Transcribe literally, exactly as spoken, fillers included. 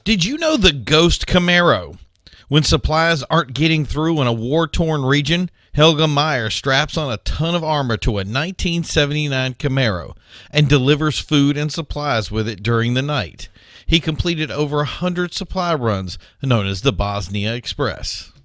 Did you know the Ghost Camaro? When supplies aren't getting through in a war-torn region, Helge Meyer straps on a ton of armor to a nineteen seventy-nine Camaro and delivers food and supplies with it during the night. He completed over one hundred supply runs known as the Bosnia Express.